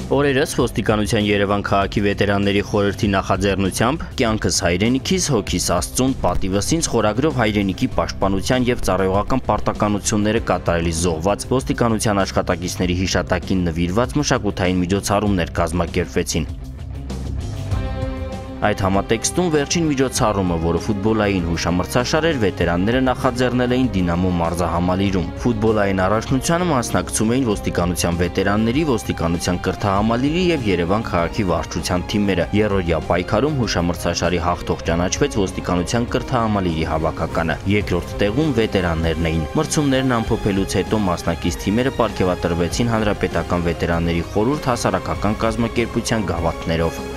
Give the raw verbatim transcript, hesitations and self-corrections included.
Օրերս ոստիկանության Երևան քաղաքի վետերանների խորհրդի նախաձեռնությամբ «Կյանքս հայրենիքիս, հոգիս Աստծուն, պատիվս ինձ» խորագրով հայրենիքի պաշտպանության եւ ծառայողական պարտականությունները կատարելիս զոհված ոստիկանության աշխատակիցների հիշատակին նվիրված մշակութային միջոցառումներ կազմակերպվեցին։ Այդ համատեքստում վերջին միջոցառումը, որը ֆուտբոլային հուշամրցաշար էր, վետերանները նախաձեռնել էին Դինամո մարզահամալիրում։ Ֆուտբոլային առաջնությանը մասնակցում էին ոստիկանության վետերանների, ոստիկանության կրթահամալիրի եւ Երևան քաղաքի վարչության թիմերը։ Երրորդյա պայքարում հուշամրցաշարի հաղթող ճանաչվեց ոստիկանության կրթահամալիրի հավաքականը։ Երկրորդ տեղում վետերաններն էին։ Մրցումներն ամփոփելուց հետո մասնակից թիմերը պարգևատրվեցին Հանրապետական վետերանների խորհուրդ հասարակական կազմակերպության գավաթներով։